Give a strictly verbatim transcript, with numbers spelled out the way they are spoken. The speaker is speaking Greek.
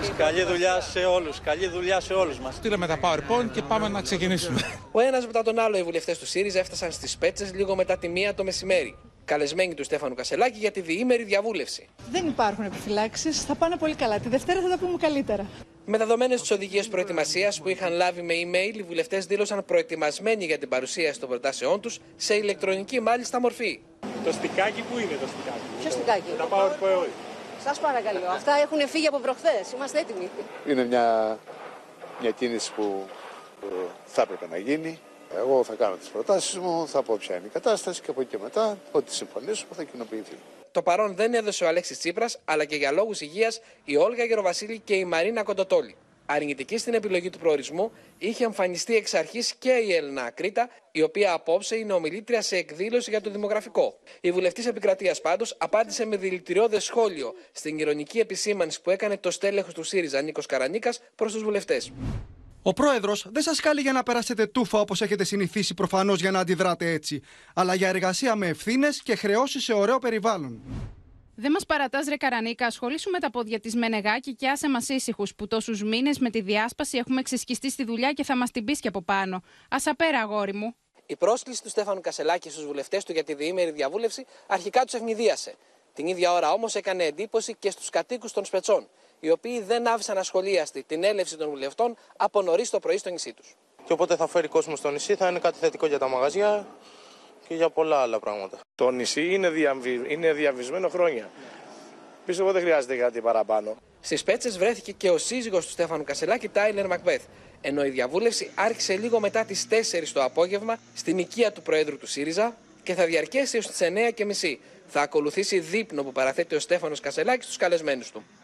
Καλή δουλειά σε όλους. Καλή δουλειά σε όλους μας. Στείλαμε τα PowerPoint και πάμε να ξεκινήσουμε. Ο ένας μετά τον άλλο οι βουλευτές του ΣΥΡΙΖΑ έφτασαν στις Πέτσες λίγο μετά τη μία το μεσημέρι. Καλεσμένοι του Στέφανου Κασσελάκη για τη διήμερη διαβούλευση. Δεν υπάρχουν επιφυλάξεις, θα πάνε πολύ καλά. Τη Δευτέρα θα τα πούμε καλύτερα. Με δεδομένες τις οδηγίες προετοιμασίας που είχαν λάβει με email, οι βουλευτές δήλωσαν προετοιμασμένοι για την παρουσίαση των προτάσεών τους σε ηλεκτρονική μάλιστα μορφή. Το στικάκι που είναι το στικάκι? Ποιο στικάκι? Τα PowerPoint. Σας παρακαλώ. Αυτά έχουν φύγει από προχθές. Είμαστε έτοιμοι. Είναι μια, μια κίνηση που ε, θα έπρεπε να γίνει. Εγώ θα κάνω τις προτάσεις μου, θα πω ποια είναι η κατάσταση και από εκεί και μετά, ό,τι συμφωνήσουμε θα κοινοποιηθεί. Το παρόν δεν έδωσε ο Αλέξης Τσίπρας, αλλά και για λόγους υγείας η Όλγα Γεροβασίλη και η Μαρίνα Κοντοτόλη. Αρνητική στην επιλογή του προορισμού είχε εμφανιστεί εξ αρχής και η Έλληνα Ακρίτα, η οποία απόψε είναι ομιλήτρια σε εκδήλωση για το δημογραφικό. Η βουλευτής Επικρατείας πάντως απάντησε με δηλητηριώδες σχόλιο στην ηρωνική επισήμανση που έκανε το στέλεχος του ΣΥΡΙΖΑ Νίκος Καρανίκας προς τους βουλευτές. Ο πρόεδρος δεν σας καλεί για να περάσετε τούφα όπως έχετε συνηθίσει προφανώς για να αντιδράτε έτσι, αλλά για εργασία με ευθύνες και χρεώσεις σε ωραίο περιβάλλον. Δεν μας παρατάς ρε Καρανίκα, ασχολήσου με τα πόδια της Μενεγάκη και άσε μας ήσυχους που τόσους μήνες με τη διάσπαση έχουμε ξεσκιστεί στη δουλειά και θα μας την πεις και από πάνω. Ας απέρα αγόρι μου. Η πρόσκληση του Στέφανου Κασσελάκη στους βουλευτές του για τη διήμερη διαβούλευση αρχικά τους ευνηδίασε. Την ίδια ώρα όμως έκανε εντύπωση και στους κατοίκους των Σπετσών, οι οποίοι δεν άφησαν ασχολίαστη την έλευση των βουλευτών από νωρίς το πρωί στο νησί τους. Και οπότε θα φέρει κόσμο στο νησί, θα είναι κάτι θετικό για τα μαγαζιά και για πολλά άλλα πράγματα. Το νησί είναι, διαβι... είναι διαβισμένο χρόνια. Πιστεύω δεν χρειάζεται κάτι παραπάνω. Στις Πέτσες βρέθηκε και ο σύζυγος του Στέφανου Κασσελάκη, Τάιλερ Μακβέθ, ενώ η διαβούλευση άρχισε λίγο μετά τις τέσσερις το απόγευμα στην οικία του Προέδρου του ΣΥΡΙΖΑ και θα διαρκέσει έως τις εννιά και μισή. Θα ακολουθήσει δείπνο που παραθέτει ο Στέφανος Κασσελάκης στους καλεσμένους του.